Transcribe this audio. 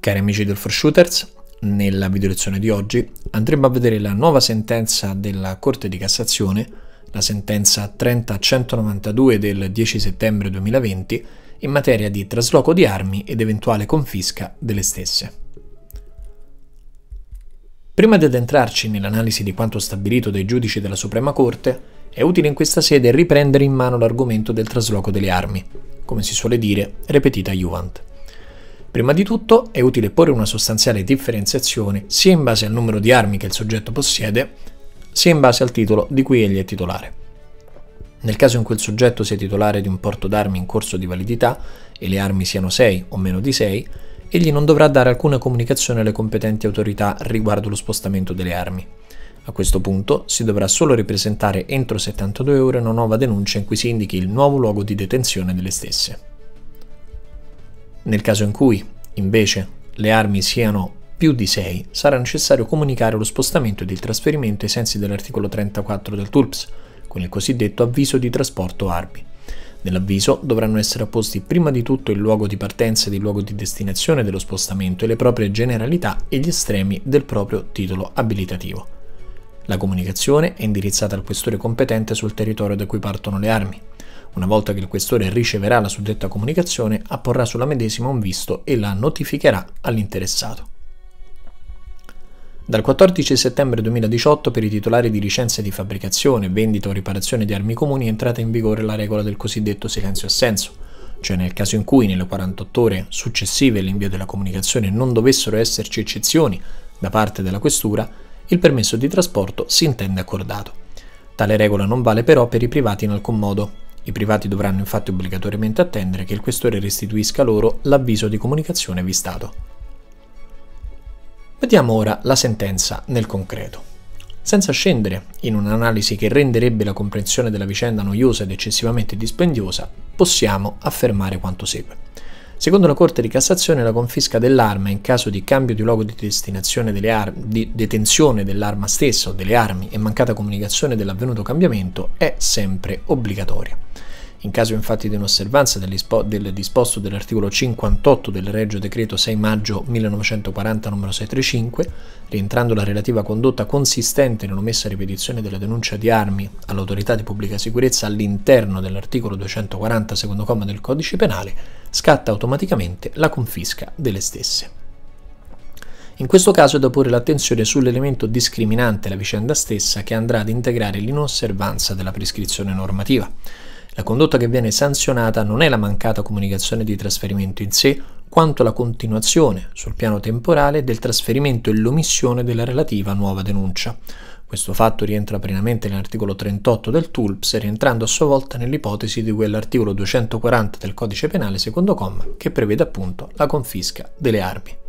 Cari amici del For Shooters, nella video lezione di oggi andremo a vedere la nuova sentenza della Corte di Cassazione, la sentenza 30192 del 10 settembre 2020, in materia di trasloco di armi ed eventuale confisca delle stesse. Prima di addentrarci nell'analisi di quanto stabilito dai giudici della Suprema Corte, è utile in questa sede riprendere in mano l'argomento del trasloco delle armi, come si suole dire, repetita iuvant. Prima di tutto è utile porre una sostanziale differenziazione sia in base al numero di armi che il soggetto possiede, sia in base al titolo di cui egli è titolare. Nel caso in cui il soggetto sia titolare di un porto d'armi in corso di validità e le armi siano 6 o meno di 6, egli non dovrà dare alcuna comunicazione alle competenti autorità riguardo lo spostamento delle armi. A questo punto si dovrà solo ripresentare entro 72 ore una nuova denuncia in cui si indichi il nuovo luogo di detenzione delle stesse. Nel caso in cui, invece, le armi siano più di 6, sarà necessario comunicare lo spostamento ed il trasferimento ai sensi dell'articolo 34 del TULPS, con il cosiddetto avviso di trasporto armi. Nell'avviso dovranno essere apposti prima di tutto il luogo di partenza ed il luogo di destinazione dello spostamento e le proprie generalità e gli estremi del proprio titolo abilitativo. La comunicazione è indirizzata al questore competente sul territorio da cui partono le armi. Una volta che il questore riceverà la suddetta comunicazione, apporrà sulla medesima un visto e la notificherà all'interessato. Dal 14 settembre 2018 per i titolari di licenze di fabbricazione, vendita o riparazione di armi comuni è entrata in vigore la regola del cosiddetto silenzio-assenso, cioè nel caso in cui nelle 48 ore successive all'invio della comunicazione non dovessero esserci eccezioni da parte della questura, il permesso di trasporto si intende accordato. Tale regola non vale però per i privati in alcun modo. I privati dovranno infatti obbligatoriamente attendere che il questore restituisca loro l'avviso di comunicazione vistato. Vediamo ora la sentenza nel concreto. Senza scendere in un'analisi che renderebbe la comprensione della vicenda noiosa ed eccessivamente dispendiosa, possiamo affermare quanto segue. Secondo la Corte di Cassazione, la confisca dell'arma in caso di cambio di luogo di destinazione delle armi, di detenzione dell'arma stessa o delle armi e mancata comunicazione dell'avvenuto cambiamento è sempre obbligatoria. In caso infatti di inosservanza del disposto dell'articolo 58 del Regio Decreto 6 maggio 1940 numero 635, rientrando la relativa condotta consistente nell'omessa ripetizione della denuncia di armi all'autorità di pubblica sicurezza all'interno dell'articolo 240 secondo comma del Codice Penale, scatta automaticamente la confisca delle stesse. In questo caso è da porre l'attenzione sull'elemento discriminante la vicenda stessa che andrà ad integrare l'inosservanza della prescrizione normativa. La condotta che viene sanzionata non è la mancata comunicazione di trasferimento in sé, quanto la continuazione, sul piano temporale, del trasferimento e l'omissione della relativa nuova denuncia. Questo fatto rientra pienamente nell'articolo 38 del TULPS, rientrando a sua volta nell'ipotesi di quell'articolo 240 del Codice Penale secondo comma, che prevede appunto la confisca delle armi.